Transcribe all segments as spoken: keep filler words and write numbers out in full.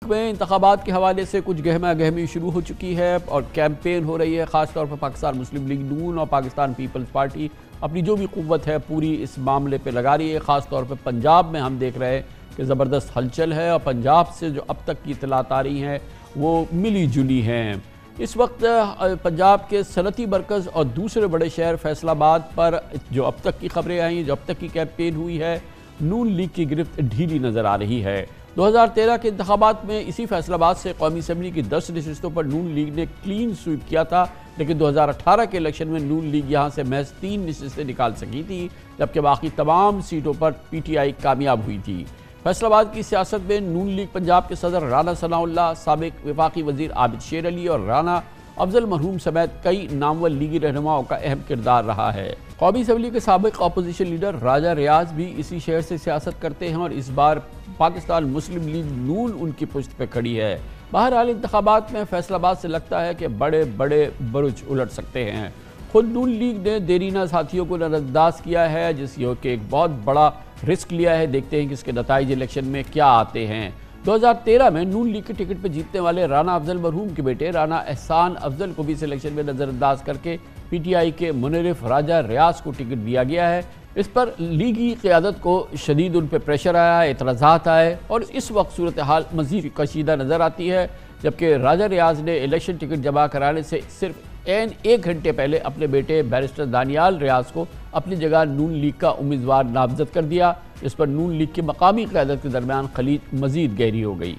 में इंतखाबात के हवाले से कुछ गहमा गहमी शुरू हो चुकी है और कैंपेन हो रही है। ख़ासतौर पर पाकिस्तान मुस्लिम लीग नून और पाकिस्तान पीपल्स पार्टी अपनी जो भी क़ुव्वत है पूरी इस मामले पे लगा रही है। ख़ासतौर पर पंजाब में हम देख रहे हैं कि ज़बरदस्त हलचल है और पंजाब से जो अब तक की इतलात आ रही हैं वो मिली जुली हैं। इस वक्त पंजाब के सनती मरकज़ और दूसरे बड़े शहर फैसलाबाद पर जो अब तक की खबरें आई, जो अब तक की कैंपेन हुई है, नून लीग की गिरफ्त ढीली नज़र आ रही है। दो हज़ार तेरह के इंतखाबात में इसी फैसलाबाद से कौमी असम्बली की दस नशिस्तों पर नून लीग ने क्लीन स्वीप किया था, लेकिन दो हज़ार अठारह के इलेक्शन में नून लीग यहाँ से महज तीन नशिस्तें निकाल सकी थी, जबकि बाकी तमाम सीटों पर पी टी आई कामयाब हुई थी। फैसलाबाद की सियासत में नून लीग पंजाब के सदर राना सनाउल्लाह, साबिक वफाकी वजीर आबिद शेर अली और राना अफजल मरहूम समेत कई नामवर लीगी रहनुमाओं का अहम किरदार रहा है। कौमी असम्बली के साबिक अपोजिशन लीडर राजा रियाज भी इसी शहर से सियासत करते हैं और इस बार पाकिस्तान मुस्लिम लीग नून उनकी पुश्त पे खड़ी है। बहरहाल इंतखाबात में फैसलाबाद से लगता है कि बड़े बड़े बुरुज उलट सकते हैं। खुद नून लीग ने देरीना साथियों को नज़रअंदाज किया है, जिसकी के एक बहुत बड़ा रिस्क लिया है। देखते हैं कि इसके नताइज इलेक्शन में क्या आते हैं। दो हज़ार तेरह में नून लीग के टिकट पर जीतने वाले राना अफजल मरहूम के बेटे राना एहसान अफजल को भी इस इलेक्शन में नज़रअंदाज करके पी टी आई के मुनरिफ राजा रियाज को टिकट दिया गया है। इस पर लीगी क़यादत को शदीद उन पर प्रेशर आया, एतराज़ात आए और इस वक्त सूरत हाल मज़ीद कशीदा नज़र आती है, जबकि राजा रियाज ने इलेक्शन टिकट जमा कराने से सिर्फ एन एक घंटे पहले अपने बेटे बैरिस्टर दानियाल रियाज को अपनी जगह नून लीग का उम्मीदवार नामजद कर दिया, जिस पर नून लीग की मकामी क़यादत के दरमियान खलीज मज़ीद गहरी हो गई।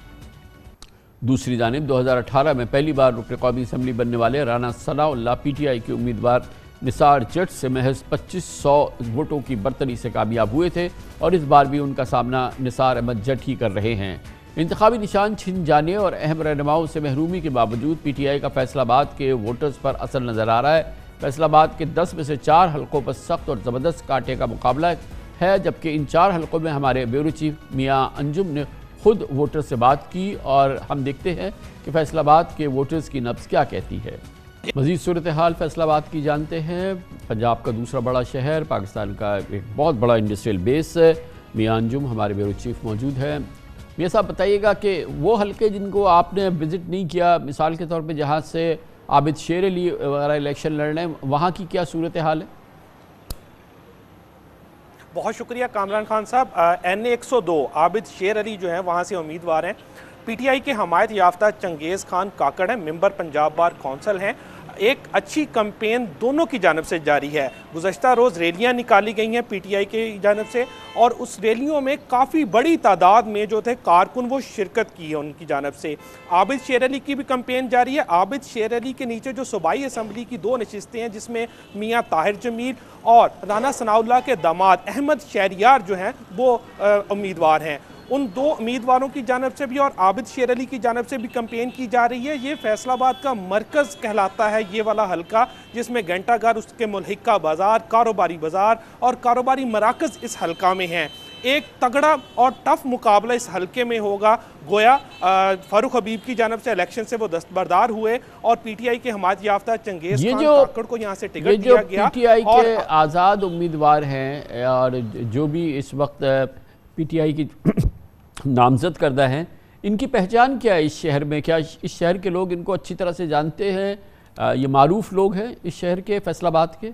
दूसरी जानिब दो हज़ार अठारह में पहली बार रुकन कौमी असम्बली बनने वाले Rana Sanaullah P T I के उम्मीदवार निसार जट से महज पच्चीस सौ वोटों की बरतरी से कामयाब हुए थे और इस बार भी उनका सामना निसार अहमद जट ही कर रहे हैं। इंतखाबी निशान छिन जाने और अहम रहनुमाओं से महरूमी के बावजूद पी टी आई का फैसलाबाद के वोटर्स पर असर नज़र आ रहा है। फैसलाबाद के दस में से चार हलकों पर सख्त और ज़बरदस्त कांटे का मुकाबला है, जबकि इन चार हलकों में हमारे ब्यूरो चीफ मियाँ अंजुम ने खुद वोटर से बात की और हम देखते हैं कि फैसलाबाद के वोटर्स की नब्ज़ क्या कहती है। मज़ीद सूरत हाल फैसलाबाद की जानते हैं। पंजाब का दूसरा बड़ा शहर, पाकिस्तान का एक बहुत बड़ा इंडस्ट्रियल बेस है। मियाँ अंजुम हमारे ब्यूरो चीफ मौजूद है। मियाँ साहब बताइएगा कि वो हल्के जिनको आपने विज़िट नहीं किया, मिसाल के तौर पे जहाँ से आबिद शेर अली वगैरह इलेक्शन लड़ रहे हैं, वहाँ की क्या सूरत हाल है? बहुत शुक्रिया कामरान खान साहब। एन ए एक सौ दो आबिद शेर अली जो है वहाँ से उम्मीदवार हैं। पी टी आई के हमायत याफ्ता चंगेज़ खान काकड़ हैं, मेंबर पंजाब बार कौंसल हैं। एक अच्छी कैंपेन दोनों की जानब से जारी है। गुज़श्ता रोज़ रैलियाँ निकाली गई हैं पी टी आई की जानब से और उस रैलियों में काफ़ी बड़ी तादाद में जो थे कारकुन वो शिरकत की है उनकी जानब से। आबिद शेर अली की भी कैंपेन जारी है। आबिद शेर अली के नीचे जो सूबाई असम्बली की दो नशिस्तें हैं, जिसमें मियाँ ताहिर जमील और राना सनाउल्लाह के दामाद अहमद शहरियार जो हैं वो उम्मीदवार हैं। उन दो उम्मीदवारों की जानब से भी और आबिद शेर अली की जानब से भी कैंपेन की जा रही है। ये फैसलाबाद का मरकज़ कहलाता है ये वाला हल्का, जिसमें घंटाघर, उसके मुल्हिका बाज़ार, कारोबारी बाज़ार और कारोबारी मराकज़ इस हल्का में हैं। एक तगड़ा और टफ मुकाबला इस हल्के में होगा। गोया फारूक हबीब की जानब से इलेक्शन से वो दस्तबरदार हुए और पी टी आई के हमायत याफ्ता चंगेज़ खान काकड़ को यहाँ से टिकट दिया गया। पी टी आई के आज़ाद उम्मीदवार हैं और जो भी इस वक्त पी टी आई की नामजद करदा हैं, इनकी पहचान क्या है इस शहर में? क्या इस शहर के लोग इनको अच्छी तरह से जानते हैं? ये मारूफ लोग हैं इस शहर के, फैसलाबाद के?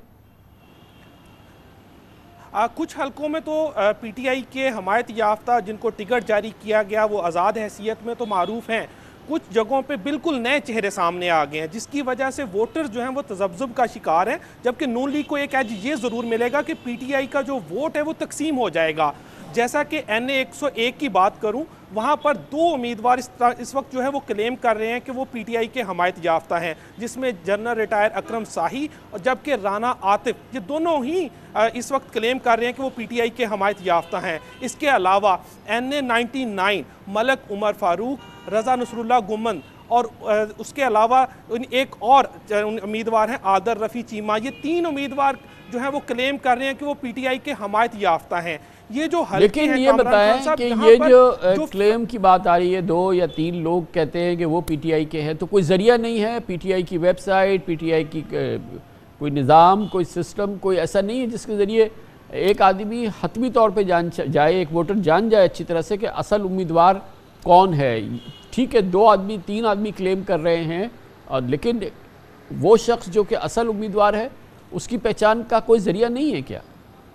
आ, कुछ हलकों में तो पी टी आई के हमायत याफ्ता जिनको टिकट जारी किया गया वो आज़ाद हैसियत में तो मारूफ हैं। कुछ जगहों पे बिल्कुल नए चेहरे सामने आ गए हैं, जिसकी वजह से वोटर जो हैं वो तज़ब्ज़ुब का शिकार हैं। जबकि नून लीग को एक एज ये ज़रूर मिलेगा कि पी टी आई का जो वोट है वो तकसीम हो जाएगा। जैसा कि एन ए एक सौ एक की बात करूं, वहाँ पर दो उम्मीदवार इस, इस वक्त जो है वो क्लेम कर रहे हैं कि वो पी टी आई के हमायत याफ्ता हैं, जिसमें जनरल रिटायर अकरम शाही और जबकि राना आतिफ, ये दोनों ही इस वक्त क्लेम कर रहे हैं कि वो पी टी आई के हमायत याफ्ता हैं। इसके अलावा N A ninety nine Malik Umar Farooq, Raza Nasrullah Guman और उसके अलावा एक और उम्मीदवार हैं आदर रफ़ी चीमा। ये तीन उम्मीदवार जो हैं वो क्लेम कर रहे हैं कि वो पी टी आई के हमायत याफ्ता हैं। ये जो लेकिन ये बताएं कि ये जो, जो क्लेम की बात आ रही है, दो या तीन लोग कहते हैं कि वो पी टी आई के हैं, तो कोई ज़रिया नहीं है? पी टी आई की वेबसाइट, पी टी आई की कोई निज़ाम, कोई सिस्टम, कोई ऐसा नहीं है जिसके ज़रिए एक आदमी हतमी तौर पे जान जाए, एक वोटर जान जाए अच्छी तरह से कि असल उम्मीदवार कौन है? ठीक है, दो आदमी तीन आदमी क्लेम कर रहे हैं, और लेकिन वो शख्स जो कि असल उम्मीदवार है उसकी पहचान का कोई जरिया नहीं है क्या?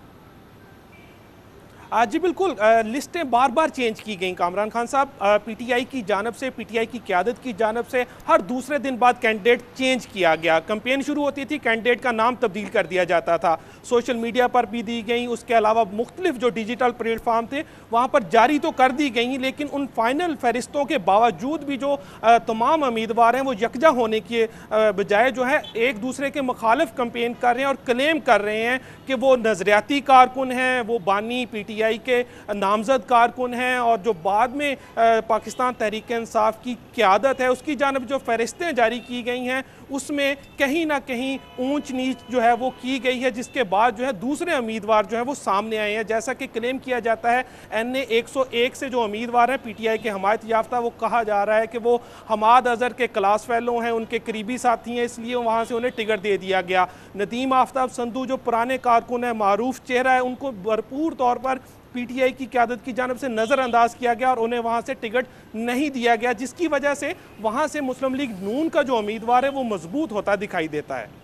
जी बिल्कुल, लिस्टें बार बार चेंज की गई कामरान खान साहब। पीटीआई की जानब से, पीटीआई की क़यादत की जानब से हर दूसरे दिन बाद कैंडिडेट चेंज किया गया। कैंपेन शुरू होती थी, कैंडिडेट का नाम तब्दील कर दिया जाता था, सोशल मीडिया पर भी दी गई, उसके अलावा मुख्तलिफ जो डिजिटल प्लेटफार्म थे वहाँ पर जारी तो कर दी गई, लेकिन उन फाइनल फहरिस्तों के बावजूद भी जो तमाम उम्मीदवार हैं वो यकजा होने के बजाय जो है एक दूसरे के मुखालिफ कैंपेन कर रहे हैं और क्लेम कर रहे हैं कि वो नज़रियाती कारकुन हैं, वो बानी पीटीआई के नामजद कारकुन हैं, और जो बाद में पाकिस्तान तहरीक इंसाफ की क़यादत है उसकी जानब जो फहरिस्तें जारी की गई हैं उसमें कहीं ना कहीं ऊंच नीच जो है वो की गई है, जिसके बाद जो है दूसरे उम्मीदवार जो है वो सामने आए हैं। जैसा कि क्लेम किया जाता है एन ए एक सौ एक से जो उम्मीदवार हैं पीटीआई के हमायत याफ्ता, वो कहा जा रहा है कि वो हमाद अजहर के क्लास फेलो हैं, उनके करीबी साथी हैं, इसलिए वहाँ से उन्हें टिकट दे दिया गया। नदीम आफ्ताब संधू जो पुराने कारकुन है, मारूफ चेहरा है, उनको भरपूर तौर पर पीटीआई की क़यादत की जानब से नज़रअंदाज किया गया और उन्हें वहाँ से टिकट नहीं दिया गया, जिसकी वजह से वहाँ से मुस्लिम लीग नून का जो उम्मीदवार है वो मजबूत होता दिखाई देता है।